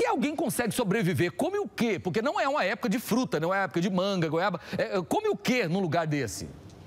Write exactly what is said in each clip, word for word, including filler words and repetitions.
alguém consegue sobreviver, come o quê? Porque não é uma época de fruta, não é uma época de manga, goiaba. É, come o quê num lugar desse?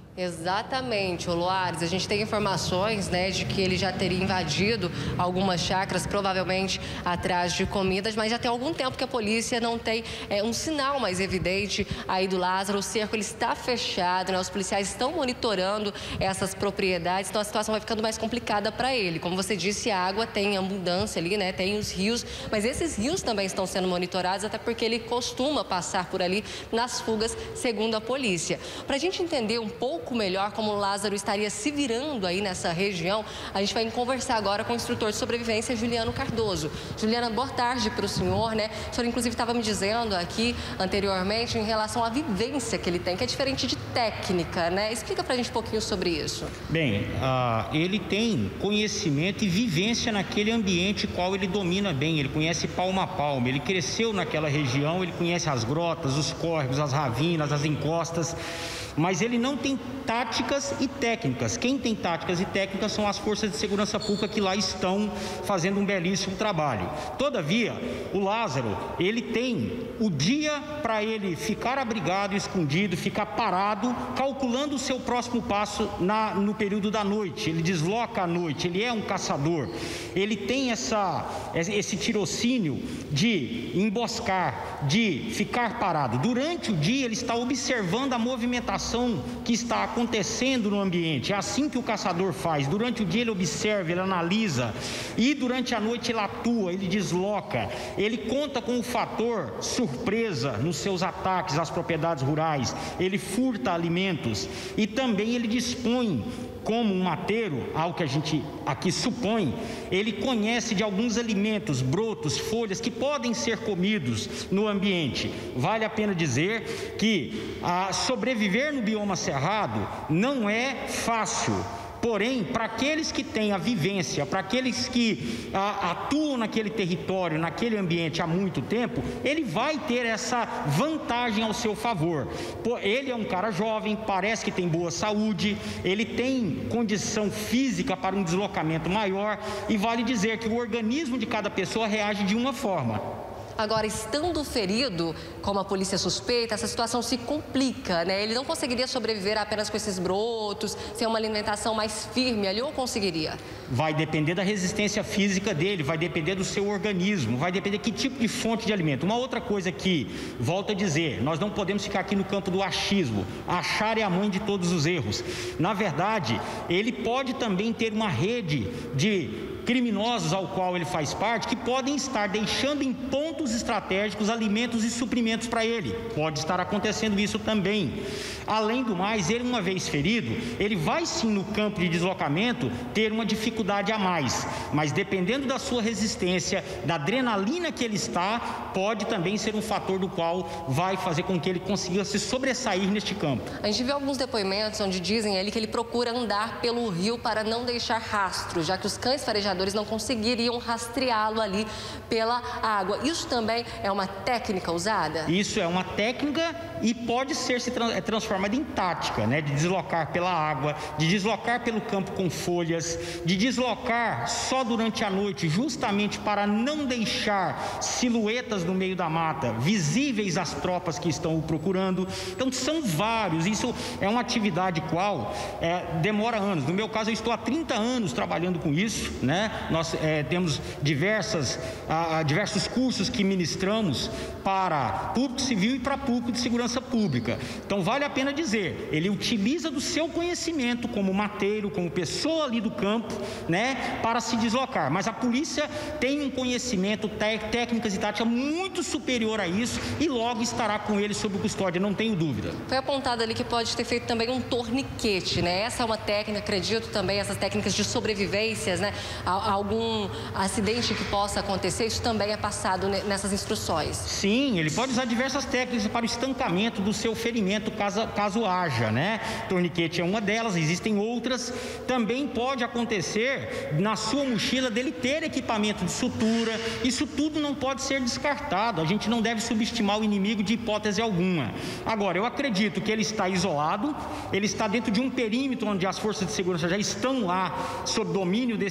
Exatamente, Loares. A gente tem informações, né, de que ele já teria invadido algumas chácaras, provavelmente atrás de comidas, mas já tem algum tempo que a polícia não tem é, um sinal mais evidente aí do Lázaro. O cerco ele está fechado, né? Os policiais estão monitorando essas propriedades, então a situação vai ficando mais complicada para ele. Como você disse, a água tem abundância ali, né? Tem os rios, mas esses rios também estão sendo monitorados, até porque ele costuma passar por ali nas fugas, segundo a polícia. Para a gente entender um pouco pouco melhor como o Lázaro estaria se virando aí nessa região, a gente vai conversar agora com o instrutor de sobrevivência, Juliano Cardoso. Juliana, boa tarde para o senhor, né? O senhor, inclusive, estava me dizendo aqui anteriormente em relação à vivência que ele tem, que é diferente de técnica, né? Explica para a gente um pouquinho sobre isso. Bem, uh, ele tem conhecimento e vivência naquele ambiente qual ele domina bem, ele conhece palmo a palmo, ele cresceu naquela região, ele conhece as grotas, os córregos, as ravinas, as encostas, mas ele não tem táticas e técnicas. Quem tem táticas e técnicas são as forças de segurança pública que lá estão fazendo um belíssimo trabalho. Todavia, o Lázaro, ele tem o dia para ele ficar abrigado, escondido, ficar parado, calculando o seu próximo passo na, no período da noite. Ele desloca à noite, ele é um caçador. Ele tem essa, esse tirocínio de emboscar, de ficar parado. Durante o dia, ele está observando a movimentação que está acontecendo no ambiente. É assim que o caçador faz. Durante o dia ele observa, ele analisa, e durante a noite ele atua, ele desloca. Ele conta com o fator surpresa nos seus ataques às propriedades rurais. Ele furta alimentos e também ele dispõe, como um mateiro, algo que a gente aqui supõe, ele conhece de alguns alimentos, brotos, folhas que podem ser comidos no ambiente. Vale a pena dizer que a sobreviver no bioma cerrado não é fácil. Porém, para aqueles que têm a vivência, para aqueles que a, atuam naquele território, naquele ambiente há muito tempo, ele vai ter essa vantagem ao seu favor. Ele é um cara jovem, parece que tem boa saúde, ele tem condição física para um deslocamento maior, e vale dizer que o organismo de cada pessoa reage de uma forma. Agora, estando ferido, como a polícia suspeita, essa situação se complica, né? Ele não conseguiria sobreviver apenas com esses brotos, sem uma alimentação mais firme ali, ou conseguiria? Vai depender da resistência física dele, vai depender do seu organismo, vai depender que tipo de fonte de alimento. Uma outra coisa que, volto a dizer, nós não podemos ficar aqui no campo do achismo. Achar é a mãe de todos os erros. Na verdade, ele pode também ter uma rede de criminosos ao qual ele faz parte, que podem estar deixando em pontos estratégicos alimentos e suprimentos para ele. Pode estar acontecendo isso também. Além do mais, ele, uma vez ferido, ele vai sim no campo de deslocamento ter uma dificuldade a mais, mas dependendo da sua resistência, da adrenalina que ele está, pode também ser um fator do qual vai fazer com que ele consiga se sobressair neste campo. A gente viu alguns depoimentos onde dizem ele que ele procura andar pelo rio para não deixar rastro, já que os cães farejadores não conseguiriam rastreá-lo ali pela água. Isso também é uma técnica usada? Isso é uma técnica e pode ser se transformada em tática, né? De deslocar pela água, de deslocar pelo campo com folhas, de deslocar só durante a noite, justamente para não deixar silhuetas no meio da mata visíveis às tropas que estão o procurando. Então são vários. Isso é uma atividade qual é, demora anos. No meu caso, eu estou há trinta anos trabalhando com isso, né? Nós é, temos diversas, ah, diversos cursos que ministramos para público civil e para público de segurança pública. Então vale a pena dizer, ele utiliza do seu conhecimento como mateiro, como pessoa ali do campo, né, para se deslocar. Mas a polícia tem um conhecimento, técnicas e tática muito superior a isso, e logo estará com ele sob custódia, não tenho dúvida. Foi apontado ali que pode ter feito também um torniquete, né? Essa é uma técnica, acredito também, essas técnicas de sobrevivências, né? Algum acidente que possa acontecer, isso também é passado nessas instruções. Sim, ele pode usar diversas técnicas para o estancamento do seu ferimento, caso, caso haja, né? Torniquete é uma delas, existem outras. Também pode acontecer na sua mochila dele ter equipamento de sutura. Isso tudo não pode ser descartado, a gente não deve subestimar o inimigo de hipótese alguma. Agora, eu acredito que ele está isolado, ele está dentro de um perímetro onde as forças de segurança já estão lá sob domínio desse palco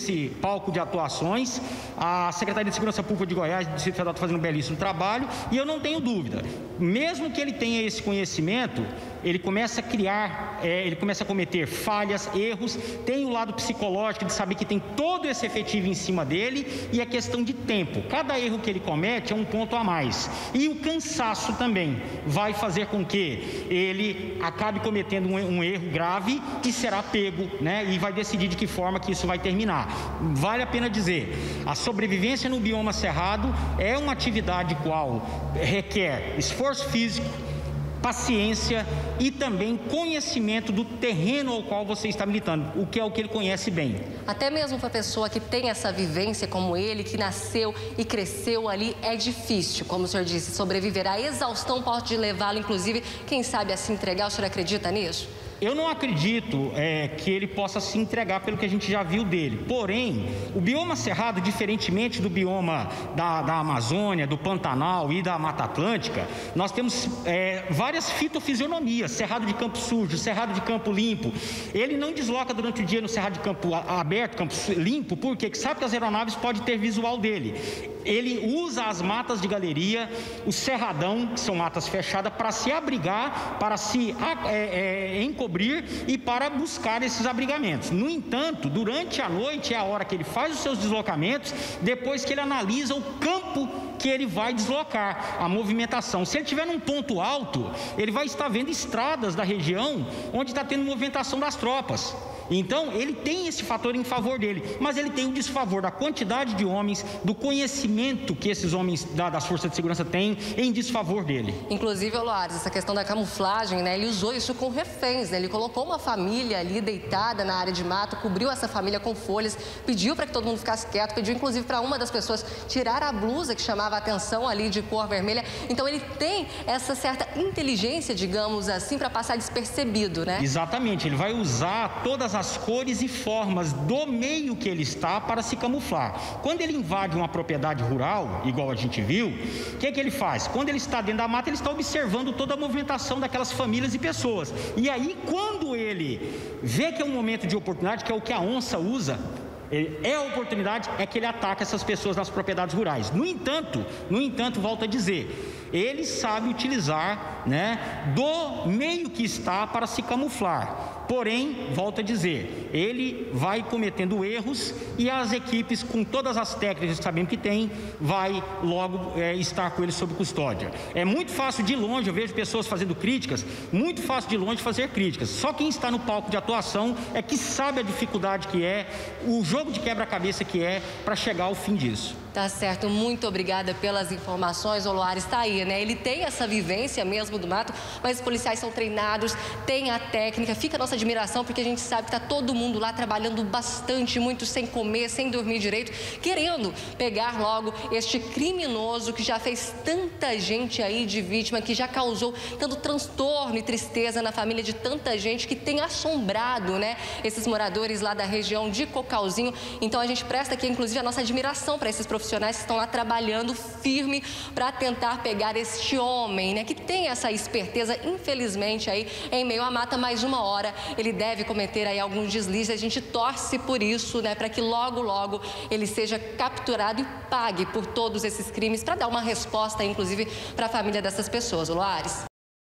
palco de atuações. A Secretaria de Segurança Pública de Goiás, do Distrito Federal, está fazendo um belíssimo trabalho, e eu não tenho dúvida, mesmo que ele tenha esse conhecimento, ele começa a criar, é, ele começa a cometer falhas, erros, tem o lado psicológico de saber que tem todo esse efetivo em cima dele, e a questão de tempo. Cada erro que ele comete é um ponto a mais. E o cansaço também vai fazer com que ele acabe cometendo um, um erro grave e será pego, né? E vai decidir de que forma que isso vai terminar. Vale a pena dizer, a sobrevivência no bioma cerrado é uma atividade qual requer esforço físico, paciência e também conhecimento do terreno ao qual você está militando, o que é o que ele conhece bem. Até mesmo para a pessoa que tem essa vivência como ele, que nasceu e cresceu ali, é difícil, como o senhor disse, sobreviver. A exaustão pode levá-lo, inclusive, quem sabe, a se entregar. O senhor acredita nisso? Eu não acredito é, que ele possa se entregar pelo que a gente já viu dele. Porém, o bioma cerrado, diferentemente do bioma da, da Amazônia, do Pantanal e da Mata Atlântica, nós temos é, várias fitofisionomias. Cerrado de campo sujo, cerrado de campo limpo. Ele não desloca durante o dia no cerrado de campo aberto, campo limpo, porque sabe que as aeronaves podem ter visual dele. Ele usa as matas de galeria, o cerradão, que são matas fechadas, para se abrigar, para se é, é, encobrir e para buscar esses abrigamentos. No entanto, durante a noite é a hora que ele faz os seus deslocamentos, depois que ele analisa o campo que ele vai deslocar, a movimentação. Se ele estiver num ponto alto, ele vai estar vendo estradas da região onde está tendo movimentação das tropas. Então, ele tem esse fator em favor dele, mas ele tem o desfavor da quantidade de homens, do conhecimento que esses homens da, das forças de segurança têm em desfavor dele. Inclusive, Loares, essa questão da camuflagem, né? Ele usou isso com reféns, né? Ele colocou uma família ali deitada na área de mato, cobriu essa família com folhas, pediu para que todo mundo ficasse quieto, pediu inclusive para uma das pessoas tirar a blusa que chamava a atenção ali de cor vermelha. Então, ele tem essa certa inteligência, digamos assim, para passar despercebido, né? Exatamente, ele vai usar todas as as cores e formas do meio que ele está para se camuflar. Quando ele invade uma propriedade rural, igual a gente viu, o que é que ele faz? Quando ele está dentro da mata, ele está observando toda a movimentação daquelas famílias e pessoas. E aí, quando ele vê que é um momento de oportunidade, que é o que a onça usa, é a oportunidade, é que ele ataca essas pessoas nas propriedades rurais. No entanto, no entanto, volto a dizer, ele sabe utilizar, né, do meio que está para se camuflar. Porém, volto a dizer, ele vai cometendo erros e as equipes, com todas as técnicas que sabemos que tem, vai logo é, estar com ele sob custódia. É muito fácil de longe, eu vejo pessoas fazendo críticas, muito fácil de longe fazer críticas. Só quem está no palco de atuação é que sabe a dificuldade que é, o jogo de quebra-cabeça que é para chegar ao fim disso. Tá certo, muito obrigada pelas informações. O Loares está aí, né? Ele tem essa vivência mesmo do mato, mas os policiais são treinados, tem a técnica, fica a nossa admiração, porque a gente sabe que tá todo mundo lá trabalhando bastante, muito sem comer, sem dormir direito, querendo pegar logo este criminoso que já fez tanta gente aí de vítima, que já causou tanto transtorno e tristeza na família de tanta gente, que tem assombrado, né, esses moradores lá da região de Cocalzinho. Então a gente presta aqui, inclusive, a nossa admiração para esses profissionais profissionais que estão lá trabalhando firme para tentar pegar este homem, né, que tem essa esperteza, infelizmente, aí em meio à mata. Mais uma hora ele deve cometer aí alguns deslizes. A gente torce por isso, né, para que logo, logo ele seja capturado e pague por todos esses crimes, para dar uma resposta, inclusive, para a família dessas pessoas. Loares.